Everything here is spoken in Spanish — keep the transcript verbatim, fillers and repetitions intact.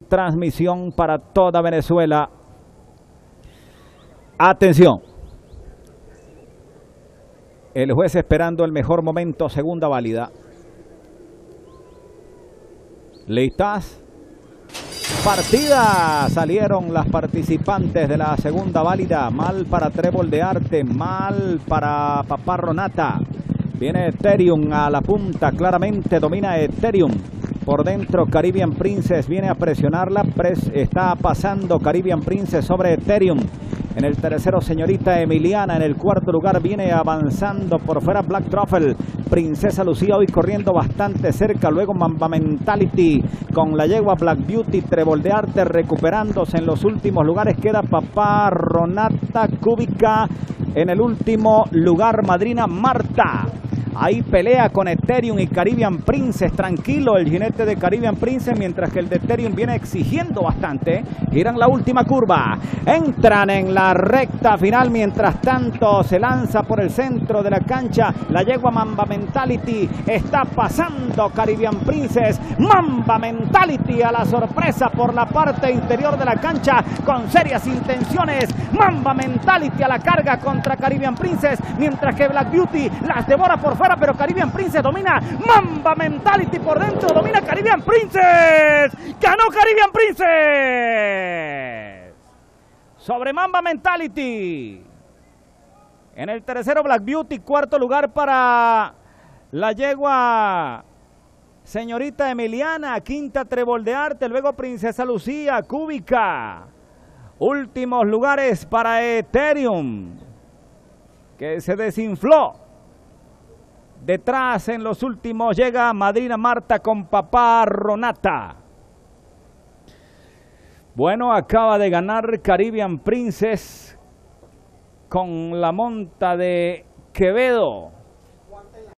Transmisión para toda Venezuela. Atención. El juez esperando el mejor momento, segunda válida. ¿Listas? Partida. Salieron las participantes de la segunda válida. Mal para Trébol de Arte, mal para Papá Ronata. Viene Ethereum a la punta, claramente domina Ethereum. Por dentro Caribbean Princess viene a presionarla, Pres está pasando Caribbean Princess sobre Ethereum. En el tercero Señorita Emiliana, en el cuarto lugar viene avanzando por fuera Black Truffle. Princesa Lucía hoy corriendo bastante cerca, luego Mamba Mentality con la yegua Black Beauty, Trébol de Arte recuperándose en los últimos lugares, queda Papá Ronata, Cúbica en el último lugar, Madrina Marta. Ahí pelea con Ethereum y Caribbean Princess, tranquilo el jinete de Caribbean Princess, mientras que el de Ethereum viene exigiendo bastante. Giran la última curva, entran en la recta final, mientras tanto se lanza por el centro de la cancha la yegua Mamba Mentality, está pasando Caribbean Princess, Mamba Mentality a la sorpresa por la parte interior de la cancha con serias intenciones, Mamba Mentality a la carga contra Caribbean Princess, mientras que Black Beauty las devora por fuera, pero Caribbean Princess domina, Mamba Mentality por dentro, domina Caribbean Princess, ganó Caribbean Princess sobre Mamba Mentality. En el tercero Black Beauty, cuarto lugar para la yegua Señorita Emiliana, quinta Trébol de Arte, luego Princesa Lucía, Cúbica. Últimos lugares para Ethereum, que se desinfló. Detrás en los últimos llega Madrina Marta con Papá Ronata. Bueno, acaba de ganar Caribbean Princess con la monta de Quevedo.